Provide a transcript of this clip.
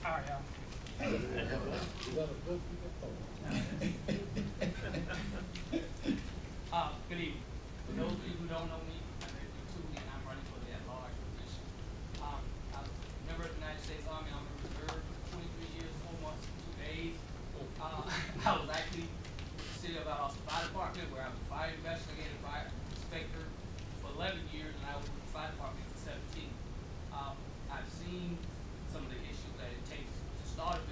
All right, y'all. Good evening. For those of you who don't know me, my name is Tootie, and I'm running for the at-large position. I'm a member of the United States Army. I'm in reserve for 23 years, 4 months, and 2 days. I was actually with the City of Valdosta Fire Department, where I was a fire investigator, fire inspector for 11 years, and I was with the fire department for 17. I've seen some of the issues that it takes to start a